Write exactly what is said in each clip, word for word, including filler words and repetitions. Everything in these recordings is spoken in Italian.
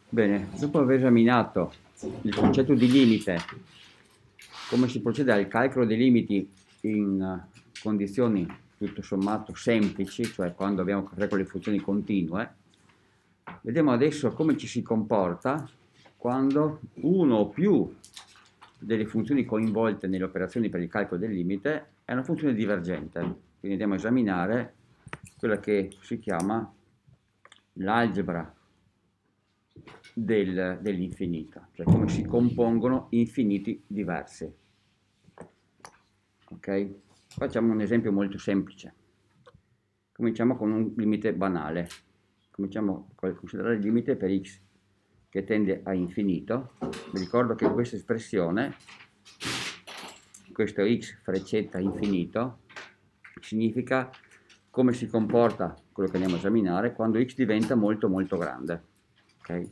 Bene, dopo aver esaminato il concetto di limite, come si procede al calcolo dei limiti in eh, condizioni tutto sommato semplici, cioè quando abbiamo a che fare con le funzioni continue, vediamo adesso come ci si comporta quando uno o più delle funzioni coinvolte nelle operazioni per il calcolo del limite è una funzione divergente. Quindi andiamo a esaminare quella che si chiama l'algebra del, dell'infinito, cioè come si compongono infiniti diversi. Ok? Facciamo un esempio molto semplice. Cominciamo con un limite banale. Cominciamo a considerare il limite per x che tende a infinito. Vi ricordo che questa espressione, questo x freccetta infinito, significa come si comporta quello che andiamo a esaminare quando x diventa molto molto grande. Okay?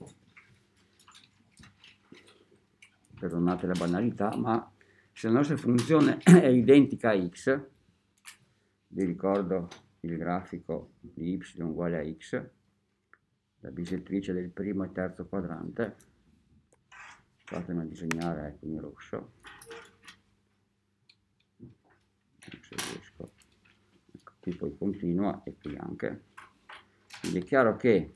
Perdonate la banalità, ma se la nostra funzione è identica a x, vi ricordo il grafico di y uguale a x, la bisettrice del primo e terzo quadrante, fatemi disegnare ecco, in rosso, se riesco, ecco, qui poi continua e qui anche, quindi è chiaro che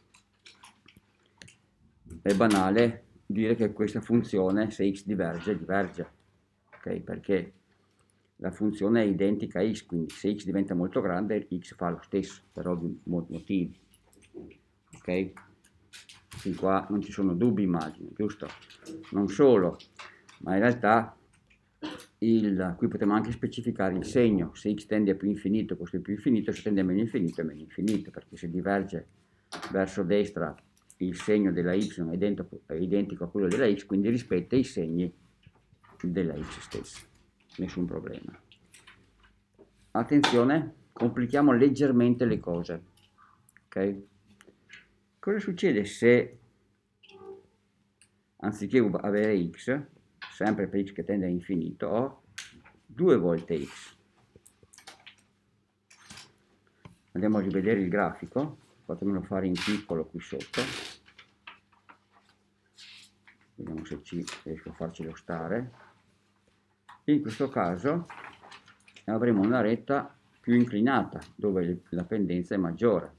è banale dire che questa funzione, se x diverge, diverge, ok? Perché la funzione è identica a x, quindi se x diventa molto grande, x fa lo stesso, per ovvi motivi, ok? Fin qua non ci sono dubbi, immagino, giusto? Non solo, ma in realtà il, qui potremmo anche specificare il segno, se x tende a più infinito, questo è più infinito, se tende a meno infinito è meno infinito, perché se diverge verso destra il segno della y è identico, è identico a quello della x, quindi rispetta i segni della x stessa, nessun problema. Attenzione, complichiamo leggermente le cose, ok? Cosa succede se anziché avere x, sempre per x che tende a infinito, ho due volte x? Andiamo a rivedere il grafico, fatemelo fare in piccolo qui sotto, vediamo se ci riesco a farcelo stare. In questo caso avremo una retta più inclinata, dove la pendenza è maggiore.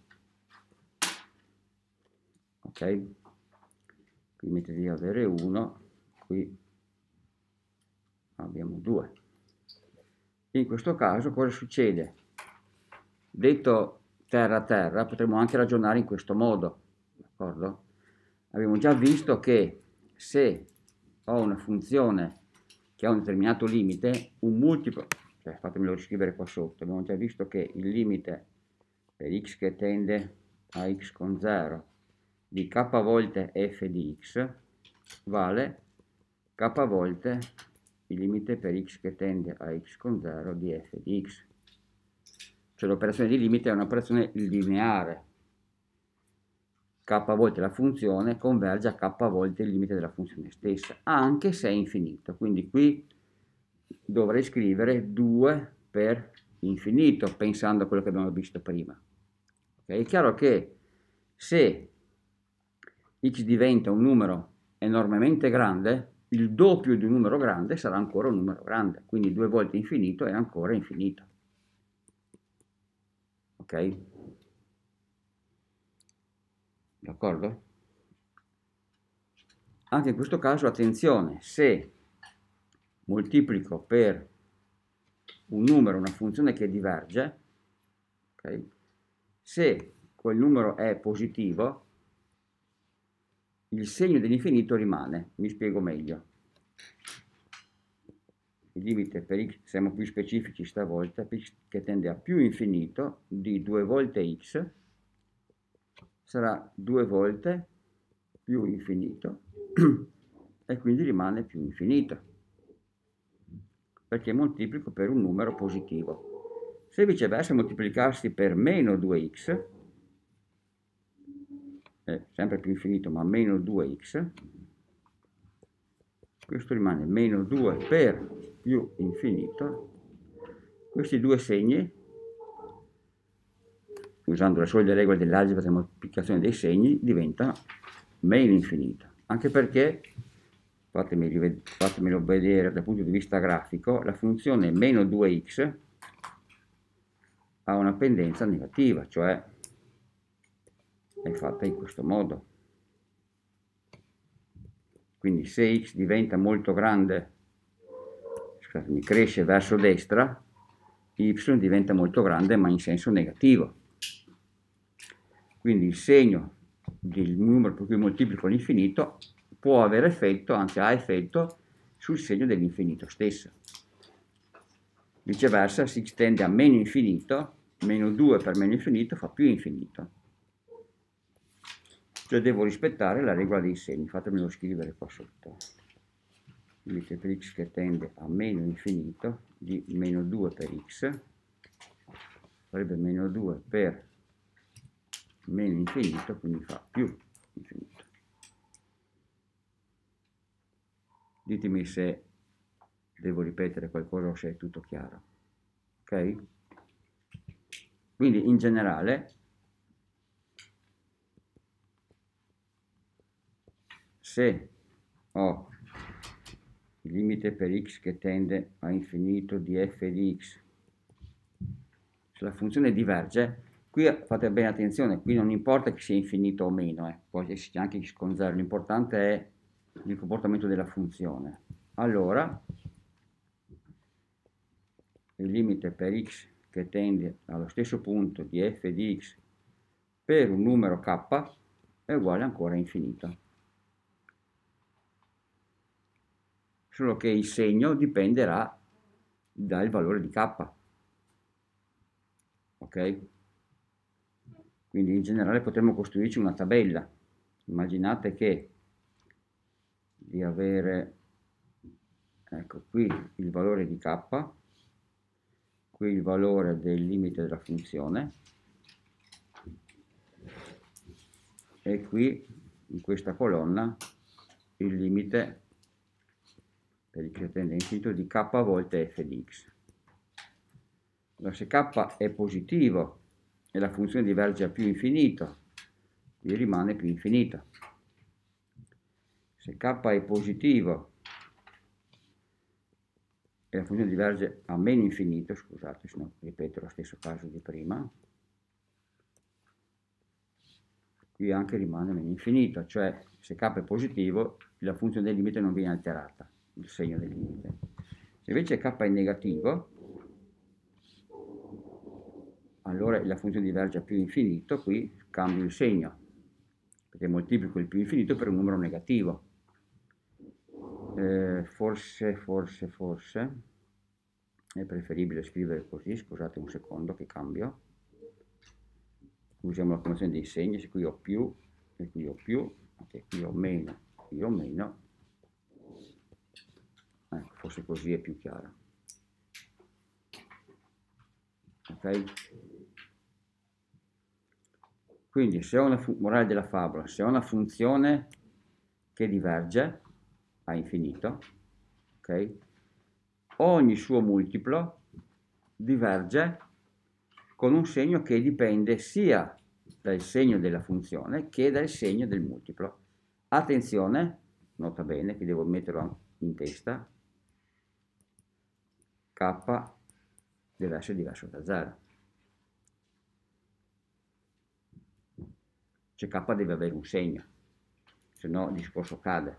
Ok? Qui invece di avere uno, qui abbiamo due. In questo caso cosa succede? Detto terra a terra, potremmo anche ragionare in questo modo, d'accordo? Abbiamo già visto che se ho una funzione che ha un determinato limite, un multiplo, cioè fatemelo riscrivere qua sotto, abbiamo già visto che il limite per x che tende a x con zero di k volte f di x vale k volte il limite per x che tende a x con zero di f di x. Cioè l'operazione di limite è un'operazione lineare. K volte la funzione converge a k volte il limite della funzione stessa, anche se è infinito. Quindi qui dovrei scrivere due per infinito, pensando a quello che abbiamo visto prima. Okay? È chiaro che se x diventa un numero enormemente grande, il doppio di un numero grande sarà ancora un numero grande, quindi due volte infinito è ancora infinito. Ok? D'accordo? Anche in questo caso, attenzione, se moltiplico per un numero una funzione che diverge, okay, se quel numero è positivo, il segno dell'infinito rimane. Mi spiego meglio. Il limite per x, siamo più specifici stavolta, per x che tende a più infinito di due volte x sarà due volte più infinito e quindi rimane più infinito, perché moltiplico per un numero positivo. Se viceversa moltiplicassi per meno due x, è sempre più infinito ma meno due x, questo rimane meno due per più infinito, questi due segni, usando le solite regole dell'algebra della moltiplicazione dei segni, diventano meno infinito, anche perché, fatemi, fatemelo vedere dal punto di vista grafico, la funzione meno due x ha una pendenza negativa, cioè è fatta in questo modo. Quindi se x diventa molto grande, scusatemi, cresce verso destra, y diventa molto grande ma in senso negativo. Quindi il segno del numero per cui moltiplico l'infinito può avere effetto, anzi ha effetto, sul segno dell'infinito stesso. Viceversa, se x tende a meno infinito, meno due per meno infinito fa più infinito. Cioè devo rispettare la regola dei segni, fatemelo scrivere qua sotto. Limite per x che tende a meno infinito di meno due per x, sarebbe meno due per meno infinito, quindi fa più infinito. Ditemi se devo ripetere qualcosa o se è tutto chiaro. Ok? Quindi in generale, se ho il limite per x che tende a infinito di f di x, se la funzione diverge, qui fate bene attenzione, qui non importa che sia infinito o meno, eh. Poi esiste anche x con zero, l'importante è il comportamento della funzione. Allora, il limite per x che tende allo stesso punto di f di x per un numero k è uguale ancora a infinito. Solo che il segno dipenderà dal valore di k. Ok? Quindi in generale potremmo costruirci una tabella. Immaginate che di avere, ecco qui il valore di k, qui il valore del limite della funzione e qui in questa colonna il limite per x che tende a infinito di k volte f di x. Allora, se k è positivo e la funzione diverge a più infinito, qui rimane più infinito. Se k è positivo e la funzione diverge a meno infinito, scusate se no ripeto lo stesso caso di prima, qui anche rimane meno infinito, cioè se k è positivo la funzione del limite non viene alterata, il segno del limite. Se invece k è negativo, allora la funzione diverge a più infinito, qui cambio il segno, perché moltiplico il più infinito per un numero negativo. Eh, forse, forse, forse, è preferibile scrivere così, scusate un secondo che cambio. Usiamo la convenzione dei segni, se qui ho più e qui ho più, ok, qui ho meno, qui ho meno. Ecco, forse così è più chiaro. Ok? Quindi se ho una morale della favola, se ho una funzione che diverge a infinito, ok? Ogni suo multiplo diverge con un segno che dipende sia dal segno della funzione che dal segno del multiplo. Attenzione, nota bene che devo metterlo in testa, k deve essere diverso da zero. Cioè k deve avere un segno, se no il discorso cade.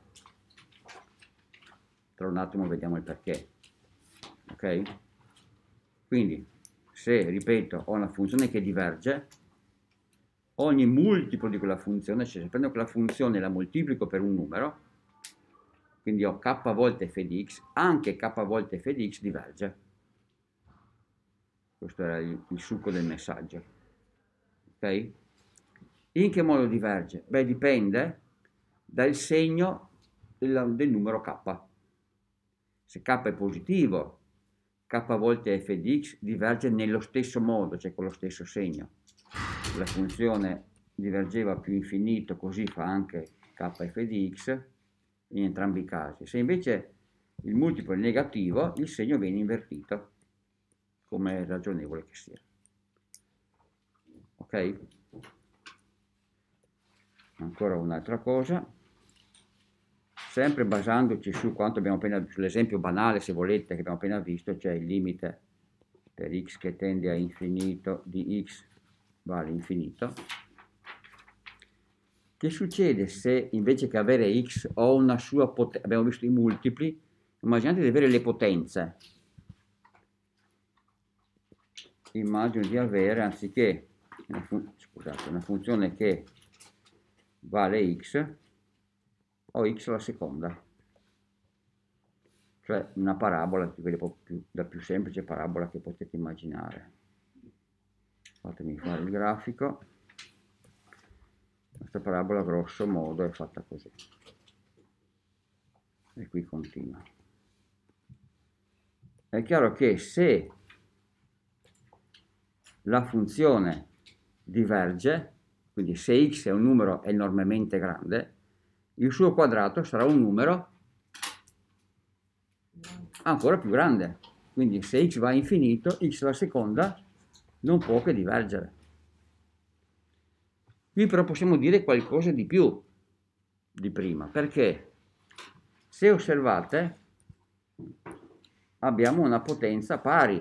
Tra un attimo vediamo il perché. Ok? Quindi, se, ripeto, ho una funzione che diverge, ogni multiplo di quella funzione, cioè se prendo quella funzione e la moltiplico per un numero, quindi ho k volte f di x, anche k volte f di x diverge. Questo era il, il succo del messaggio. Ok? In che modo diverge? Beh, dipende dal segno del, del numero k. Se k è positivo, k volte f di x diverge nello stesso modo, cioè con lo stesso segno. La funzione divergeva a più infinito, così fa anche kf di x in entrambi i casi. Se invece il multiplo è negativo, il segno viene invertito, come è ragionevole che sia. Ok? ancora un'altra cosa, sempre basandoci su quanto abbiamo appena, sull'esempio banale, se volete, che abbiamo appena visto, cioè il limite per x che tende a infinito di x vale infinito. Che succede se invece che avere x ho una sua potenza, abbiamo visto i multipli, immaginate di avere le potenze. Immagino di avere, anziché una, fun scusate, una funzione che vale x, ho x alla seconda, cioè una parabola, più, la più semplice parabola che potete immaginare. Fatemi fare il grafico. Questa parabola grosso modo è fatta così. E qui continua. È chiaro che se la funzione diverge, quindi se x è un numero enormemente grande, il suo quadrato sarà un numero ancora più grande. Quindi se x va a infinito, x alla seconda non può che divergere. Qui però possiamo dire qualcosa di più di prima, perché se osservate abbiamo una potenza pari,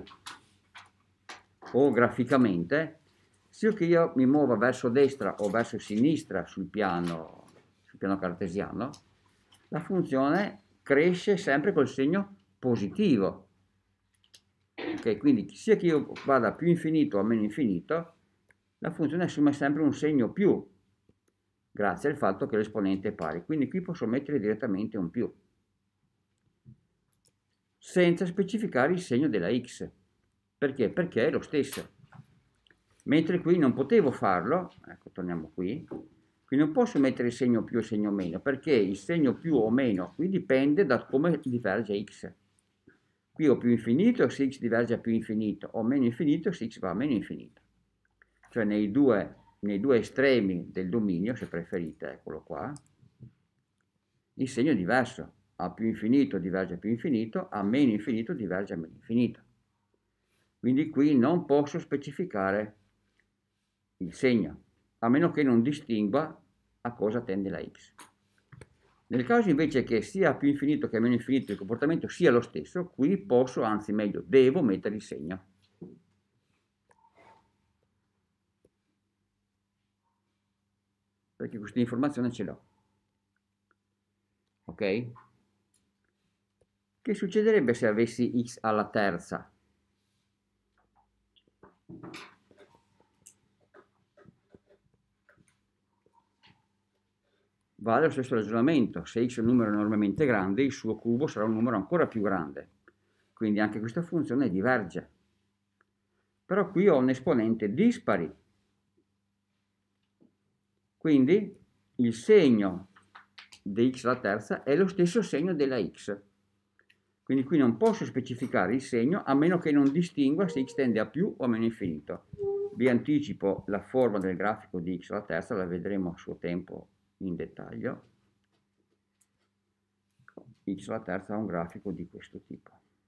o graficamente, sia che io mi muova verso destra o verso sinistra sul piano, sul piano cartesiano, la funzione cresce sempre col segno positivo. Okay, quindi sia che io vada più infinito o meno infinito, la funzione assume sempre un segno più, grazie al fatto che l'esponente è pari. Quindi qui posso mettere direttamente un più, senza specificare il segno della x. Perché? Perché è lo stesso. Mentre qui non potevo farlo, ecco, torniamo qui, qui non posso mettere il segno più e il segno meno, perché il segno più o meno qui dipende da come diverge x. Qui ho più infinito se x diverge a più infinito, o meno infinito se x va a meno infinito. Cioè nei due, nei due estremi del dominio, se preferite, eccolo qua, il segno è diverso. A più infinito diverge a più infinito, a meno infinito diverge a meno infinito. Quindi qui non posso specificare il segno, a meno che non distingua a cosa tende la x. Nel caso invece che sia a più infinito che a meno infinito il comportamento sia lo stesso, qui posso, anzi meglio, devo mettere il segno. Perché questa informazione ce l'ho. Ok? Che succederebbe se avessi x alla terza? Vale lo stesso ragionamento, se x è un numero enormemente grande, il suo cubo sarà un numero ancora più grande, quindi anche questa funzione diverge. Però qui ho un esponente dispari, quindi il segno di x alla terza è lo stesso segno della x. Quindi qui non posso specificare il segno a meno che non distingua se x tende a più o a meno infinito. Vi anticipo la forma del grafico di x alla terza, la vedremo a suo tempo in dettaglio. X alla terza ha un grafico di questo tipo.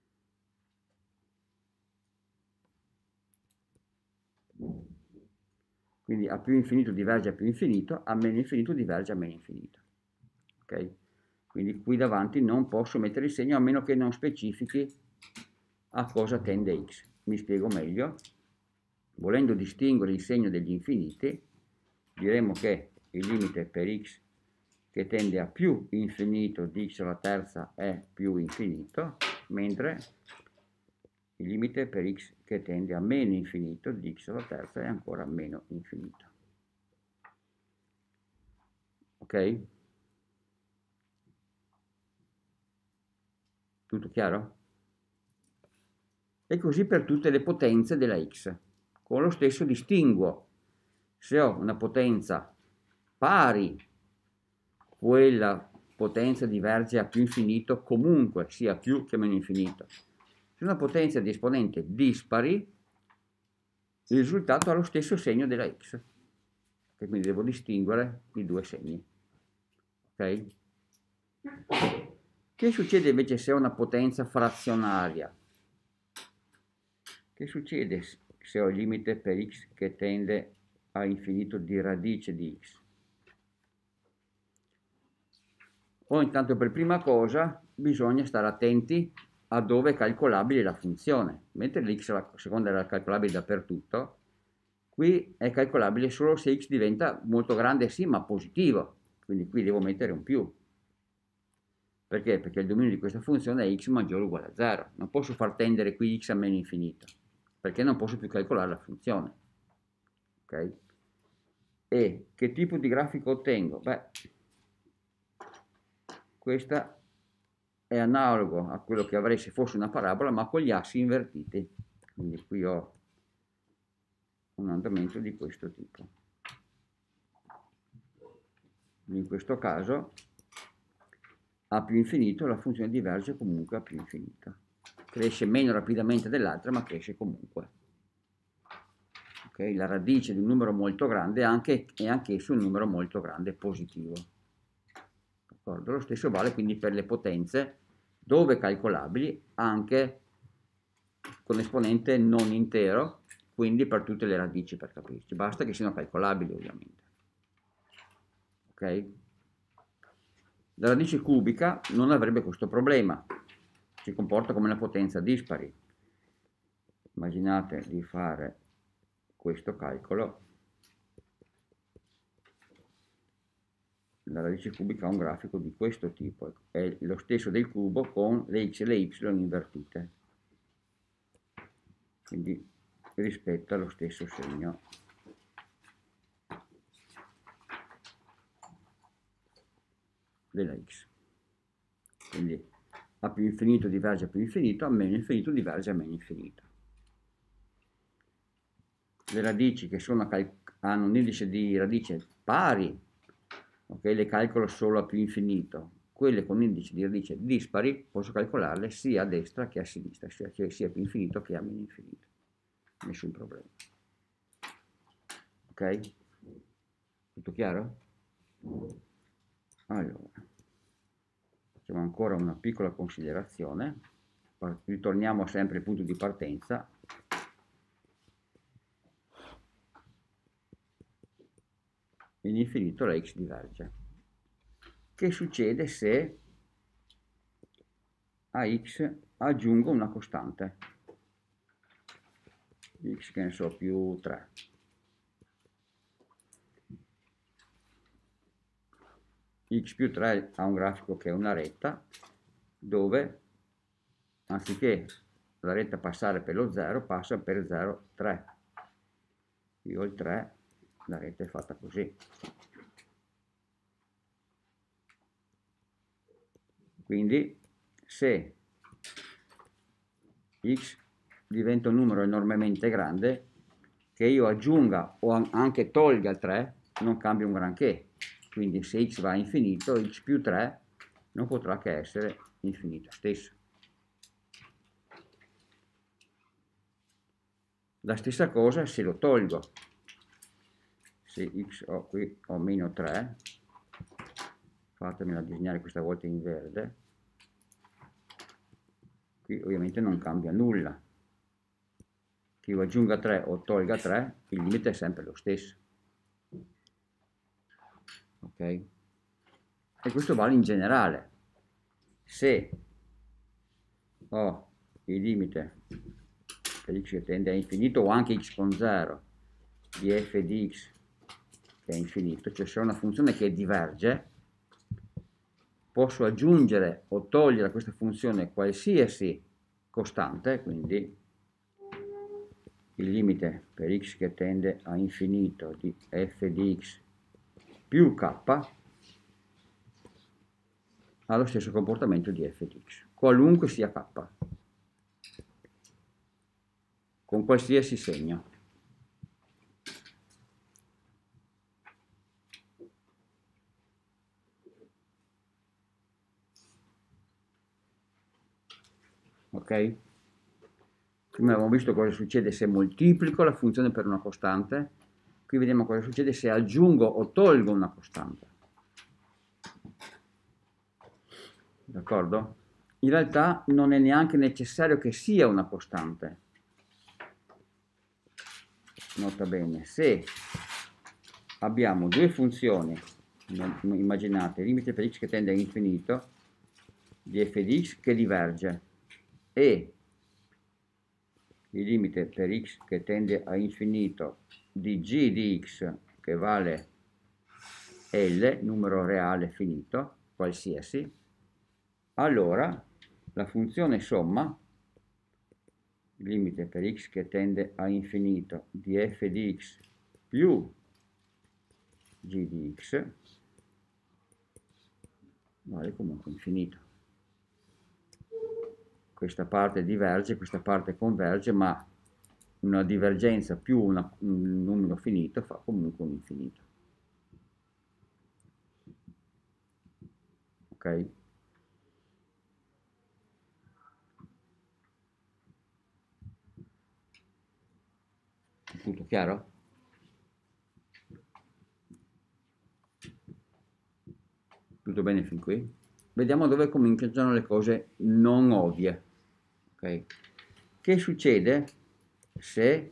Quindi a più infinito diverge a più infinito, a meno infinito diverge a meno infinito. Ok? Quindi qui davanti non posso mettere il segno a meno che non specifichi a cosa tende x. Mi spiego meglio. Volendo distinguere il segno degli infiniti, diremo che il limite per x che tende a più infinito di x alla terza è più infinito, mentre il limite per x che tende a meno infinito di x alla terza è ancora meno infinito. Ok? Tutto chiaro? E così per tutte le potenze della x. Con lo stesso distinguo se ho una potenza pari, quella potenza diverge a più infinito comunque, sia più che meno infinito. Se una potenza di esponente dispari, il risultato ha lo stesso segno della x. E quindi devo distinguere i due segni. Ok? Che succede invece se ho una potenza frazionaria? Che succede se ho il limite per x che tende a infinito di radice di x? O intanto per prima cosa bisogna stare attenti a dove è calcolabile la funzione, mentre l'x la seconda era calcolabile dappertutto, qui è calcolabile solo se x diventa molto grande, sì, ma positivo, quindi qui devo mettere un più. Perché? Perché il dominio di questa funzione è x maggiore o uguale a zero, non posso far tendere qui x a meno infinito, perché non posso più calcolare la funzione. Ok? E che tipo di grafico ottengo? Beh, questa è analogo a quello che avrei se fosse una parabola, ma con gli assi invertiti. Quindi qui ho un andamento di questo tipo. In questo caso a più infinito la funzione diverge comunque a più infinito. Cresce meno rapidamente dell'altra, ma cresce comunque. Okay? La radice di un numero molto grande è, anche, è anch'esso un numero molto grande positivo. D'accordo? Lo stesso vale quindi per le potenze, dove calcolabili, anche con esponente non intero, quindi per tutte le radici, per capirci. Basta che siano calcolabili, ovviamente. Ok? La radice cubica non avrebbe questo problema, si comporta come una potenza dispari. Immaginate di fare questo calcolo, la radice cubica ha un grafico di questo tipo, è lo stesso del cubo con le x e le y invertite, quindi rispetta lo stesso segno. Della x. Quindi a più infinito diverge a più infinito, a meno infinito diverge a meno infinito. Le radici che sono hanno un indice di radice pari, okay, le calcolo solo a più infinito. Quelle con indice di radice dispari posso calcolarle sia a destra che a sinistra, sia, sia a più infinito che a meno infinito. Nessun problema. Ok? Tutto chiaro? Allora, facciamo ancora una piccola considerazione, ritorniamo sempre al punto di partenza. In infinito la x diverge. Che succede se a x aggiungo una costante? X che ne so più tre. X più tre ha un grafico che è una retta dove anziché la retta passare per lo zero passa per zero, tre. Io ho il tre, la retta è fatta così. Quindi se x diventa un numero enormemente grande, che io aggiunga o anche tolga tre non cambia un granché. Quindi se x va a infinito, x più tre non potrà che essere infinito stesso. La stessa cosa se lo tolgo. Se x ho qui ho meno tre, fatemela disegnare questa volta in verde, qui ovviamente non cambia nulla. Che io aggiunga tre o tolga tre, il limite è sempre lo stesso. Ok? E questo vale in generale. Se ho il limite per x che tende a infinito o anche x con zero di f di x che è infinito, cioè se ho una funzione che diverge, posso aggiungere o togliere a questa funzione qualsiasi costante, quindi il limite per x che tende a infinito di f di x più k ha lo stesso comportamento di f di x, qualunque sia k, con qualsiasi segno. Ok? Prima abbiamo visto cosa succede se moltiplico la funzione per una costante, qui vediamo cosa succede se aggiungo o tolgo una costante. D'accordo? In realtà non è neanche necessario che sia una costante. Nota bene, se abbiamo due funzioni immaginate, il limite per x che tende all'infinito di f di x che diverge e il limite per x che tende all'infinito di g di x che vale L, numero reale finito, qualsiasi, allora la funzione somma, il limite per x che tende all'infinito di f di x più g di x, vale comunque infinito. Questa parte diverge, questa parte converge, ma una divergenza più una, un numero finito fa comunque un infinito. Ok? Tutto chiaro? Tutto bene fin qui? Vediamo dove cominciano le cose non ovvie. Okay. Che succede se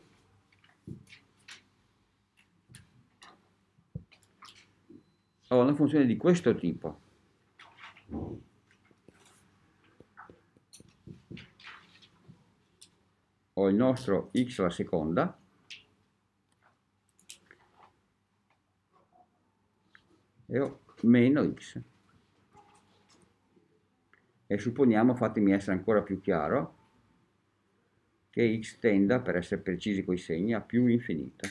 ho una funzione di questo tipo? Ho il nostro x alla seconda e ho meno x. E supponiamo, fatemi essere ancora più chiaro, che x tenda, per essere precisi con i segni, a più infinito.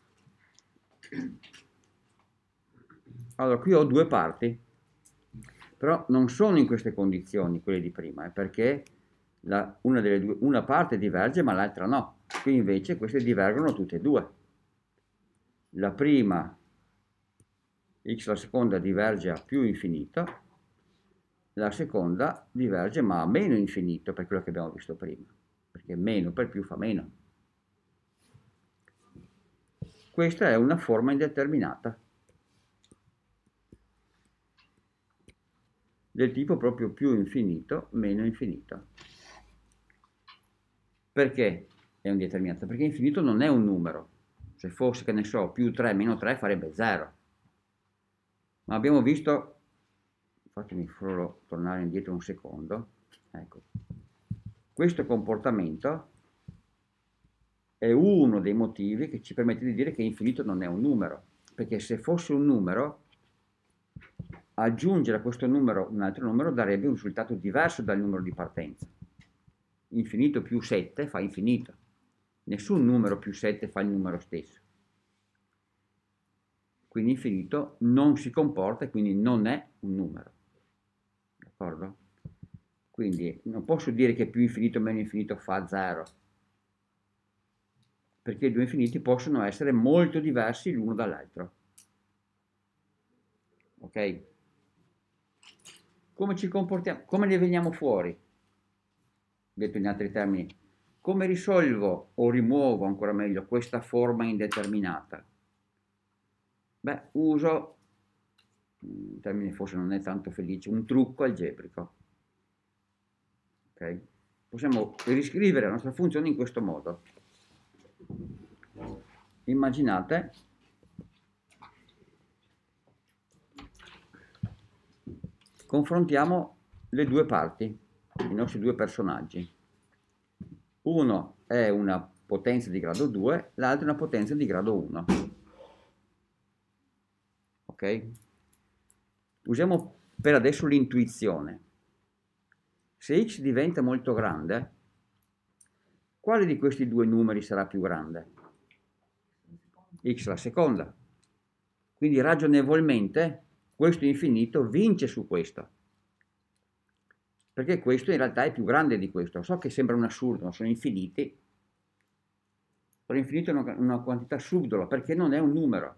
Allora, qui ho due parti, però non sono in queste condizioni, quelle di prima, eh, perché la, una, delle due, una parte diverge ma l'altra no. Qui invece queste divergono tutte e due. La prima, x alla seconda, diverge a più infinito, la seconda diverge ma a meno infinito, per quello che abbiamo visto prima, perché meno per più fa meno. Questa è una forma indeterminata, del tipo proprio più infinito, meno infinito. Perché è indeterminata? Perché infinito non è un numero. Se fosse, che ne so, più tre meno tre farebbe zero. Ma abbiamo visto, fatemi solo tornare indietro un secondo, ecco, questo comportamento è uno dei motivi che ci permette di dire che infinito non è un numero, perché se fosse un numero, aggiungere a questo numero un altro numero darebbe un risultato diverso dal numero di partenza. Infinito più sette fa infinito, nessun numero più sette fa il numero stesso. Quindi infinito non si comporta e quindi non è un numero. D'accordo? Quindi non posso dire che più infinito o meno infinito fa zero, perché i due infiniti possono essere molto diversi l'uno dall'altro. Ok? Come ci comportiamo? Come ne veniamo fuori? Detto in altri termini, come risolvo o rimuovo ancora meglio questa forma indeterminata? Beh, uso, il termine forse non è tanto felice, un trucco algebrico. Okay? Possiamo riscrivere la nostra funzione in questo modo. Immaginate confrontiamo le due parti, i nostri due personaggi. Uno è una potenza di grado due, l'altro è una potenza di grado uno. Ok? Usiamo per adesso l'intuizione. Se x diventa molto grande, quale di questi due numeri sarà più grande? X la seconda. Quindi ragionevolmente questo infinito vince su questo. Perché questo in realtà è più grande di questo. So che sembra un assurdo, ma sono infiniti. Però infinito è una, una quantità subdola, perché non è un numero.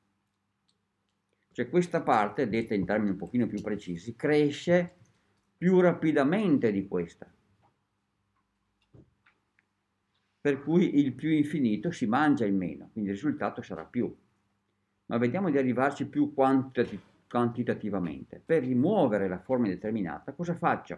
Cioè questa parte, detta in termini un pochino più precisi, cresce più rapidamente di questa. Per cui il più infinito si mangia il meno, quindi il risultato sarà più. Ma vediamo di arrivarci più quantitativ- quantitativamente. Per rimuovere la forma indeterminata, cosa faccio?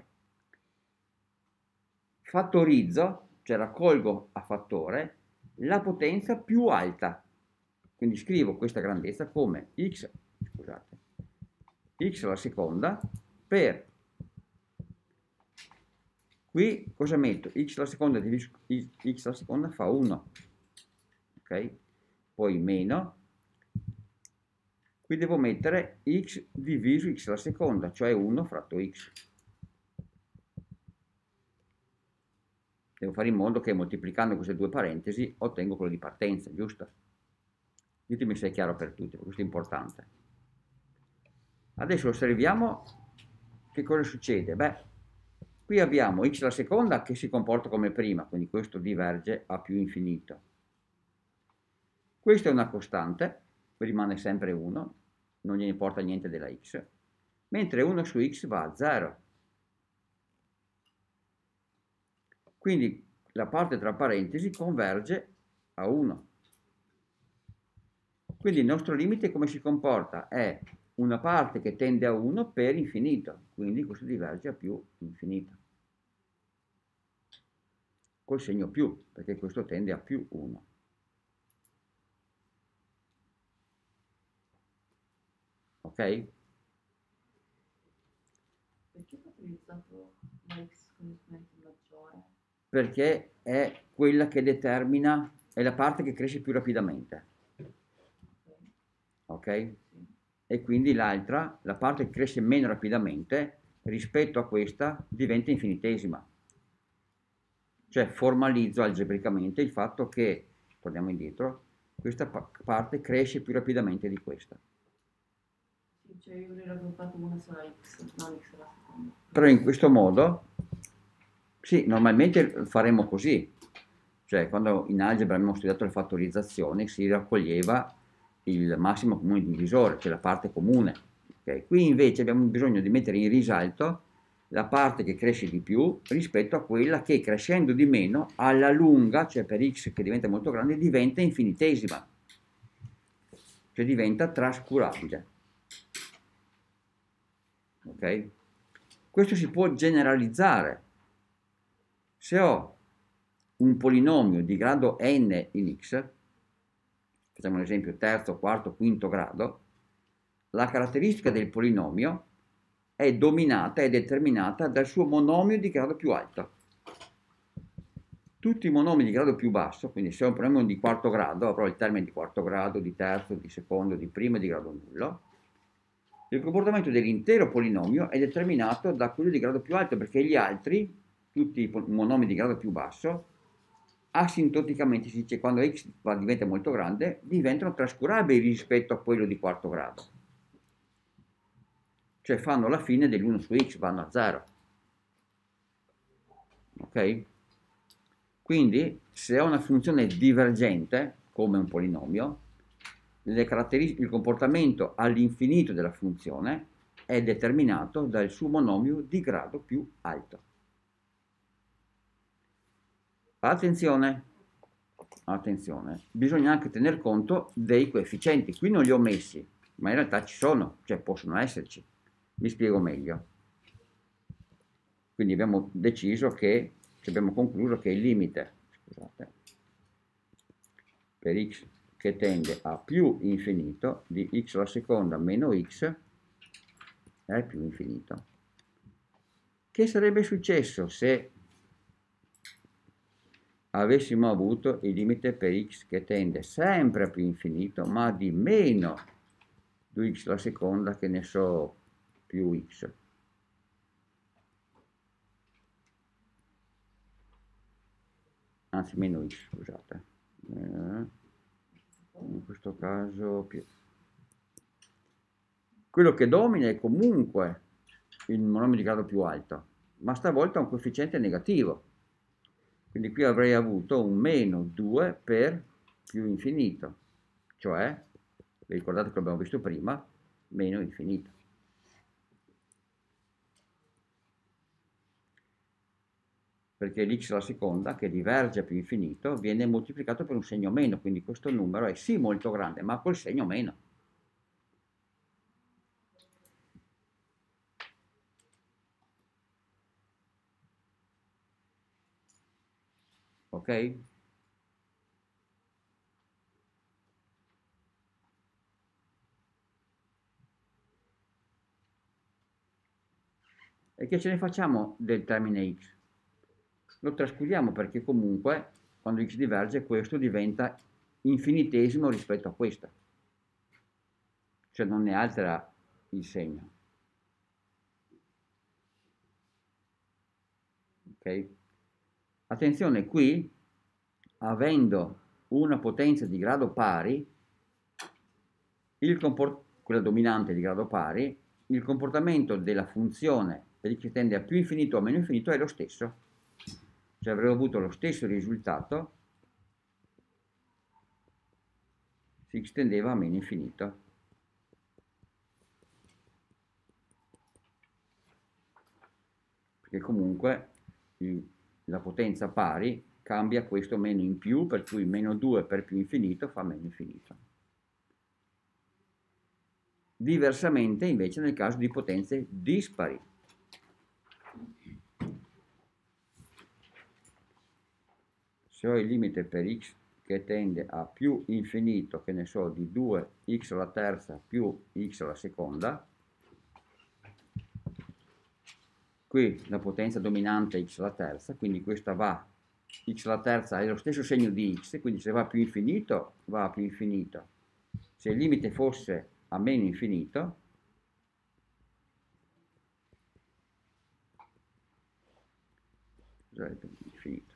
Fattorizzo, cioè raccolgo a fattore, la potenza più alta. Quindi scrivo questa grandezza come x, scusate, x alla seconda per, qui cosa metto? X alla seconda diviso x alla seconda fa uno, ok? Poi meno, qui devo mettere x diviso x alla seconda, cioè uno fratto x. Devo fare in modo che moltiplicando queste due parentesi ottengo quello di partenza, giusto? Ditemi se è chiaro per tutti, perché questo è importante. Adesso osserviamo che cosa succede. Beh, qui abbiamo x alla seconda che si comporta come prima, quindi questo diverge a più infinito. Questa è una costante, rimane sempre uno, non gliene importa niente della x, mentre uno su x va a zero. Quindi la parte tra parentesi converge a uno. Quindi il nostro limite come si comporta? È una parte che tende a uno per infinito, quindi questo diverge a più infinito. Col segno più, perché questo tende a più uno. Ok? Perché ho utilizzato la x con esponente maggiore? Perché è quella che determina, è la parte che cresce più rapidamente. Ok. Ok? Sì. E quindi l'altra, la parte che cresce meno rapidamente, rispetto a questa diventa infinitesima. Cioè formalizzo algebricamente il fatto che, torniamo indietro, questa pa- parte cresce più rapidamente di questa. Sì, cioè io avrei raggruppato una sola x, non x alla seconda. Però in questo modo, sì, normalmente faremo così. Cioè, quando in algebra abbiamo studiato le fattorizzazioni, si raccoglieva il massimo comune divisore, cioè la parte comune. Ok? Qui invece abbiamo bisogno di mettere in risalto la parte che cresce di più rispetto a quella che crescendo di meno alla lunga, cioè per x che diventa molto grande, diventa infinitesima, cioè diventa trascurabile. Ok? Questo si può generalizzare. Se ho un polinomio di grado n in x, facciamo un esempio terzo, quarto, quinto grado, la caratteristica del polinomio è dominata, è determinata dal suo monomio di grado più alto. Tutti i monomi di grado più basso, quindi se ho un polinomio di quarto grado, avrò il termine di quarto grado, di terzo, di secondo, di primo e di grado nullo. Il comportamento dell'intero polinomio è determinato da quello di grado più alto, perché gli altri, tutti i monomi di grado più basso, asintoticamente si dice quando x diventa molto grande, diventano trascurabili rispetto a quello di quarto grado. Cioè fanno la fine dell'uno su x, vanno a zero. Ok? Quindi se ho una funzione divergente, come un polinomio, le caratteristiche, il comportamento all'infinito della funzione è determinato dal suo monomio di grado più alto. Attenzione, attenzione, bisogna anche tener conto dei coefficienti. Qui non li ho messi, ma in realtà ci sono, cioè possono esserci. Vi spiego meglio. Quindi abbiamo deciso che, abbiamo concluso che il limite, scusate, per x che tende a più infinito di x alla seconda meno x è più infinito. Che sarebbe successo se avessimo avuto il limite per x che tende sempre a più infinito, ma di meno due x alla seconda, che ne so, più x? Anzi, meno x, scusate. Eh, in questo caso più. Quello che domina è comunque il monomio di grado più alto, ma stavolta ha un coefficiente negativo. Quindi qui avrei avuto un meno due per più infinito, cioè, vi ricordate che abbiamo visto prima, meno infinito. Perché l'x alla seconda, che diverge a più infinito, viene moltiplicato per un segno meno, quindi questo numero è sì molto grande, ma col segno meno. Ok? E che ce ne facciamo del termine x? Lo trascuriamo perché comunque quando x diverge questo diventa infinitesimo rispetto a questo, cioè non ne altera il segno. Ok? Attenzione, qui, avendo una potenza di grado pari, il quella dominante di grado pari, il comportamento della funzione per x che tende a più infinito o a meno infinito è lo stesso. Cioè avremo avuto lo stesso risultato se x tendeva a meno infinito. Perché comunque il, la potenza pari cambia questo meno in più, per cui meno due per più infinito fa meno infinito. Diversamente invece nel caso di potenze dispari. Se ho il limite per x che tende a più infinito, che ne so, di due x alla terza più x alla seconda, qui la potenza dominante è x alla terza, quindi questa va, x alla terza è lo stesso segno di x, quindi se va a più infinito, va a più infinito. Se il limite fosse a meno infinito, infinito,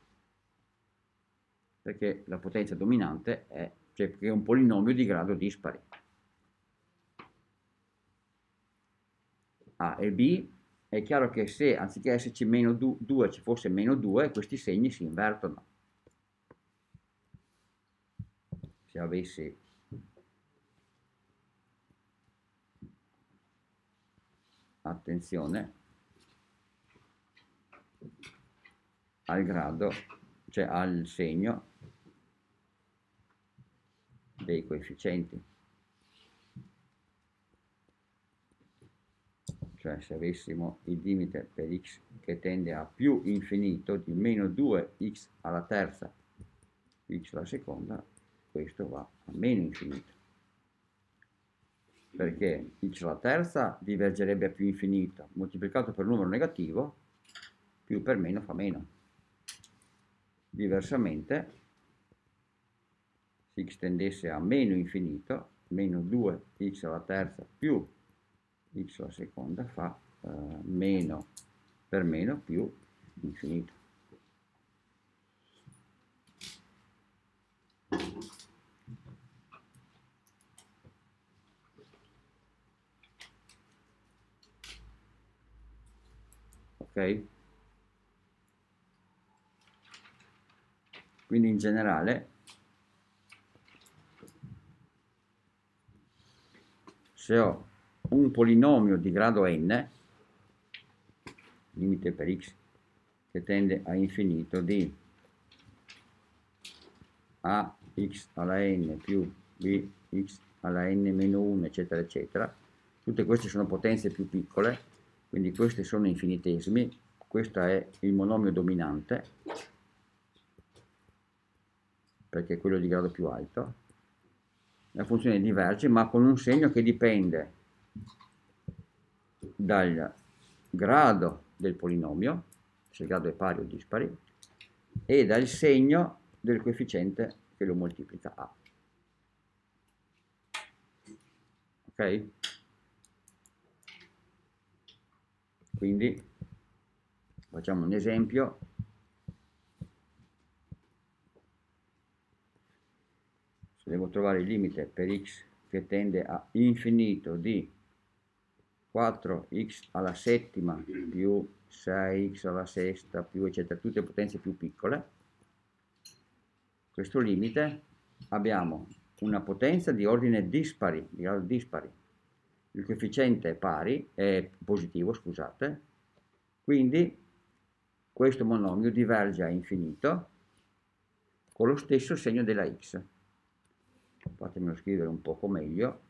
perché la potenza dominante è, cioè, è un polinomio di grado dispari. A e B, è chiaro che se anziché esserci meno due ci fosse meno due, questi segni si invertono. Se avessi attenzione al grado, cioè al segno dei coefficienti. Cioè se avessimo il limite per x che tende a più infinito di meno due x alla terza più x alla seconda, questo va a meno infinito. Perché x alla terza divergerebbe a più infinito, moltiplicato per un numero negativo, più per meno fa meno. Diversamente, se x tendesse a meno infinito, meno due x alla terza più x alla seconda fa eh, meno per meno più infinito. Ok? Quindi in generale, se ho un polinomio di grado n, limite per x che tende a infinito di ax alla n più bx alla n meno uno, eccetera, eccetera, tutte queste sono potenze più piccole, quindi questi sono infinitesimi, questo è il monomio dominante, perché è quello di grado più alto, la funzione diverge, ma con un segno che dipende dal grado del polinomio, se il grado è pari o dispari, e dal segno del coefficiente che lo moltiplica a. Ok? Quindi facciamo un esempio. Se devo trovare il limite per x che tende a infinito di quattro x alla settima più sei x alla sesta più eccetera, tutte potenze più piccole, questo limite abbiamo una potenza di ordine dispari, di grado dispari, il coefficiente è pari, è positivo, scusate, quindi questo monomio diverge a infinito con lo stesso segno della x. Fatemelo scrivere un poco meglio,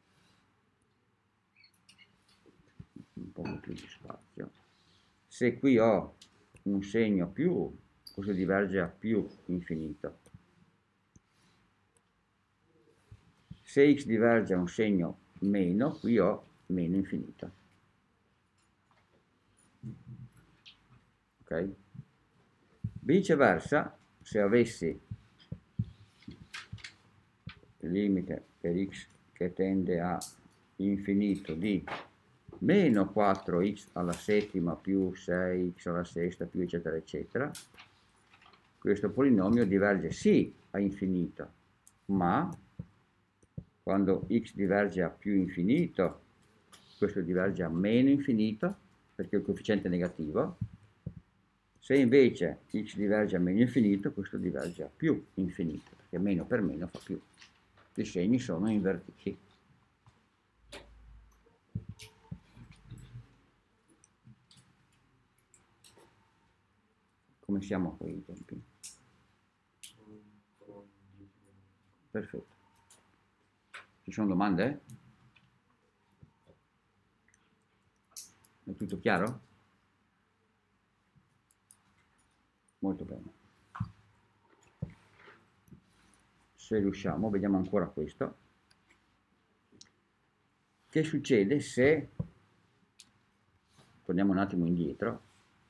un po' più di spazio. Se qui ho un segno più, questo diverge a più infinito. Se x diverge a un segno meno, qui ho meno infinito. ok? Viceversa, se avessi il limite per x che tende a infinito di meno quattro x alla settima più sei x alla sesta più eccetera eccetera, questo polinomio diverge sì a infinito, ma quando x diverge a più infinito, questo diverge a meno infinito, perché il coefficiente è negativo. Se invece x diverge a meno infinito, questo diverge a più infinito, perché meno per meno fa più. I segni sono invertiti. Come siamo qui i tempi? Perfetto. Ci sono domande? È tutto chiaro? Molto bene. Se riusciamo, vediamo ancora questo. Che succede se, torniamo un attimo indietro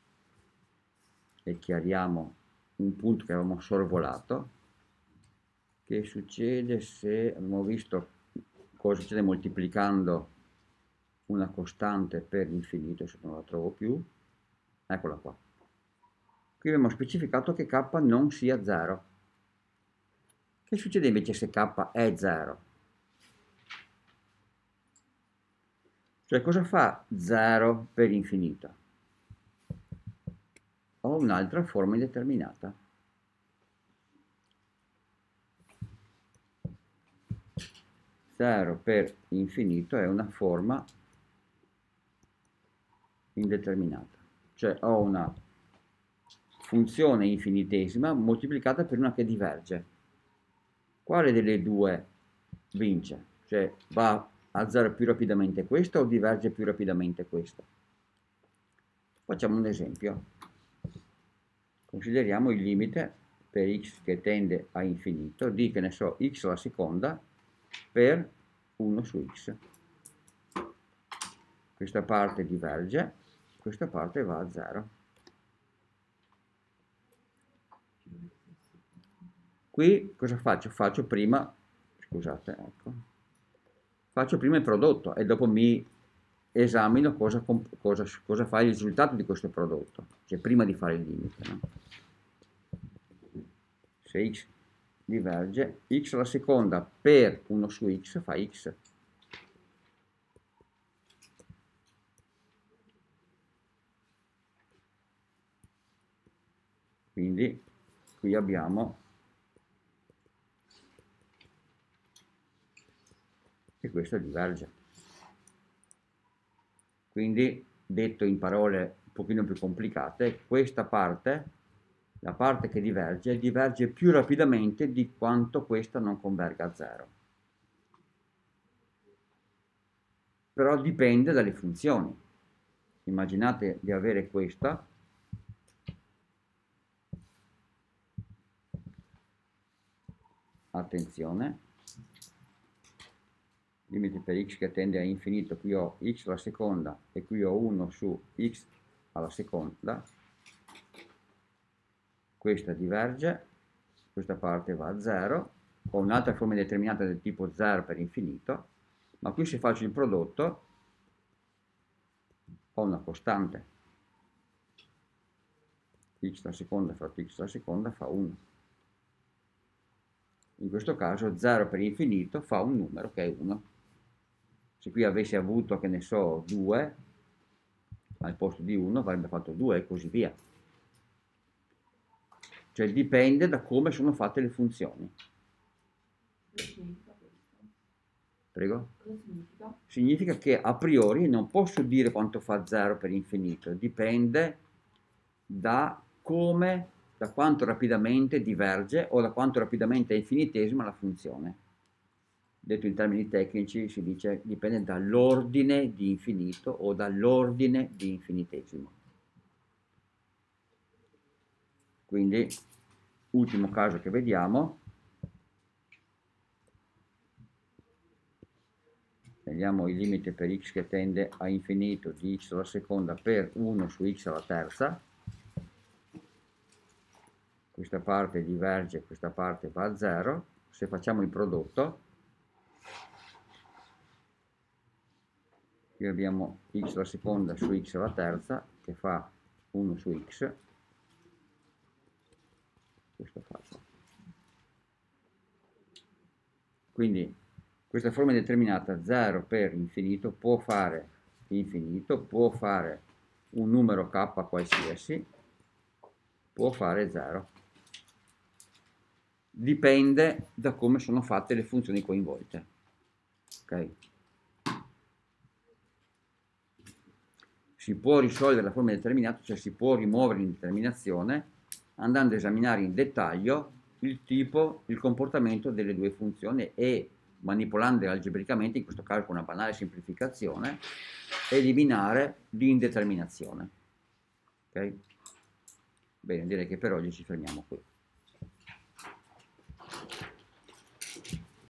e chiariamo un punto che avevamo sorvolato, che succede se, abbiamo visto cosa succede moltiplicando una costante per l'infinito, se non la trovo più, eccola qua. Qui abbiamo specificato che k non sia zero. Che succede invece se k è zero? Cioè cosa fa zero per infinito? Ho un'altra forma indeterminata. zero per infinito è una forma indeterminata. Cioè ho una funzione infinitesima moltiplicata per una che diverge. Quale delle due vince? Cioè va a zero più rapidamente questa o diverge più rapidamente questa? Facciamo un esempio. Consideriamo il limite per x che tende a infinito di, che ne so, x alla seconda per uno su x. Questa parte diverge, questa parte va a zero. Qui cosa faccio? Faccio prima, scusate, ecco, faccio prima il prodotto e dopo mi esamino cosa, cosa, cosa fa il risultato di questo prodotto, cioè prima di fare il limite, no? Se x diverge, x alla seconda per uno su x fa x. Quindi qui abbiamo che questo diverge. Quindi, detto in parole un pochino più complicate, questa parte, la parte che diverge, diverge più rapidamente di quanto questa non converga a zero. Però dipende dalle funzioni. Immaginate di avere questa, attenzione, limite per x che tende a infinito, qui ho x alla seconda e qui ho uno su x alla seconda, questa diverge, questa parte va a zero, ho un'altra forma determinata del tipo zero per infinito, ma qui se faccio il prodotto ho una costante, x alla seconda fratto x alla seconda fa uno. In questo caso zero per infinito fa un numero che è uno. Se qui avessi avuto, che ne so, due, al posto di uno avrebbe fatto due e così via. Cioè dipende da come sono fatte le funzioni. Cosa significa questo? Prego? Cosa significa? Significa che a priori non posso dire quanto fa zero per infinito, dipende da come, da quanto rapidamente diverge o da quanto rapidamente è infinitesima la funzione. Detto in termini tecnici si dice dipende dall'ordine di infinito o dall'ordine di infinitesimo. Quindi, ultimo caso che vediamo, vediamo il limite per x che tende a infinito di x alla seconda per uno su x alla terza. questa parte diverge, questa parte va a zero, se facciamo il prodotto, qui abbiamo x alla seconda su x alla terza, che fa uno su x, questo fa. Quindi questa forma determinata zero per infinito può fare infinito, può fare un numero k qualsiasi, può fare zero. Dipende da come sono fatte le funzioni coinvolte. Ok? Si può risolvere la forma determinata, cioè si può rimuovere l'indeterminazione andando a esaminare in dettaglio il tipo, il comportamento delle due funzioni e manipolandole algebricamente, in questo caso con una banale semplificazione, eliminare l'indeterminazione. Ok? Bene, direi che per oggi ci fermiamo qui.